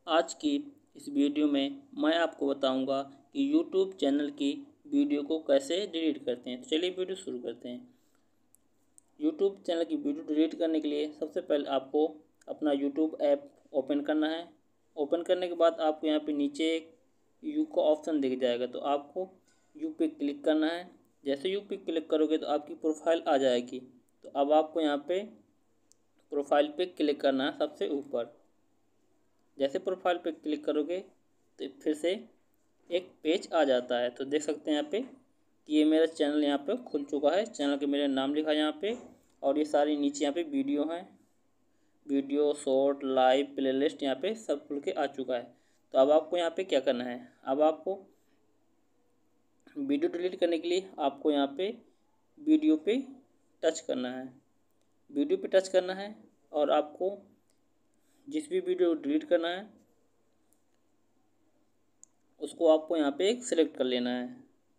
आज की इस वीडियो में मैं आपको बताऊंगा कि YouTube चैनल की वीडियो को कैसे डिलीट करते हैं। तो चलिए वीडियो शुरू करते हैं। YouTube चैनल की वीडियो डिलीट करने के लिए सबसे पहले आपको अपना YouTube ऐप ओपन करना है। ओपन करने के बाद आपको यहाँ पे नीचे एक यू का ऑप्शन दिख जाएगा, तो आपको यू पे क्लिक करना है। जैसे यू पे क्लिक करोगे तो आपकी प्रोफाइल आ जाएगी। तो अब आपको यहाँ पे प्रोफाइल पे क्लिक करना है सबसे ऊपर। जैसे प्रोफाइल पे क्लिक करोगे तो फिर से एक पेज आ जाता है। तो देख सकते हैं यहाँ पे कि ये मेरा चैनल यहाँ पे खुल चुका है। चैनल के मेरा नाम लिखा है यहाँ पे, और ये सारी नीचे यहाँ पे वीडियो हैं, वीडियो, शॉर्ट, लाइव, प्लेलिस्ट यहाँ पे सब खुल के आ चुका है। तो अब आपको यहाँ पे क्या करना है, अब आपको वीडियो डिलीट करने के लिए आपको यहाँ पे वीडियो पे टच करना है। वीडियो पे टच करना है और आपको जिस भी वीडियो डिलीट करना है उसको आपको यहाँ पे एक सिलेक्ट कर लेना है।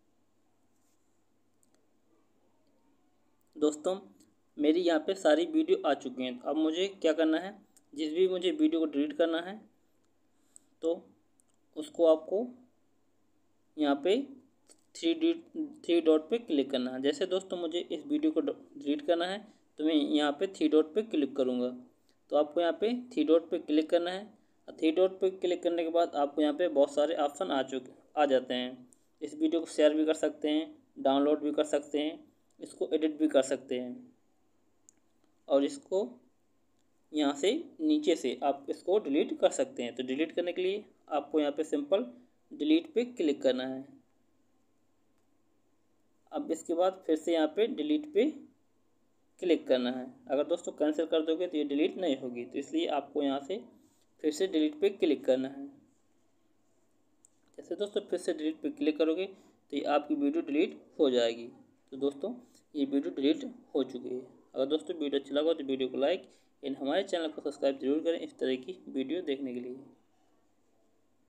दोस्तों, मेरी यहाँ पे सारी वीडियो आ चुकी हैं। तो अब मुझे क्या करना है, जिस भी मुझे वीडियो को डिलीट करना है तो उसको आपको यहाँ पे थ्री डॉट पे क्लिक करना है। जैसे दोस्तों मुझे इस वीडियो को डिलीट करना है तो मैं यहाँ पे थ्री डॉट पे क्लिक करूँगा। तो आपको यहाँ पे थ्री डॉट पे क्लिक करना है। थ्री डॉट पे क्लिक करने के बाद आपको यहाँ पे बहुत सारे ऑप्शन आ जाते हैं। इस वीडियो को शेयर भी कर सकते हैं, डाउनलोड भी कर सकते हैं, इसको एडिट भी कर सकते हैं, और इसको यहाँ से नीचे से आप इसको डिलीट कर सकते हैं। तो डिलीट करने के लिए आपको यहाँ पे सिंपल डिलीट पे क्लिक करना है। अब इसके बाद फिर से यहाँ पे डिलीट पे क्लिक करना है। अगर दोस्तों कैंसिल कर दोगे तो ये डिलीट नहीं होगी, तो इसलिए आपको यहाँ से फिर से डिलीट पे क्लिक करना है। जैसे दोस्तों फिर से डिलीट पे क्लिक करोगे तो ये आपकी वीडियो डिलीट हो जाएगी। तो दोस्तों ये वीडियो डिलीट हो चुकी है। अगर दोस्तों वीडियो अच्छा लगा तो वीडियो को लाइक एंड हमारे चैनल को सब्सक्राइब जरूर करें इस तरह की वीडियो देखने के लिए।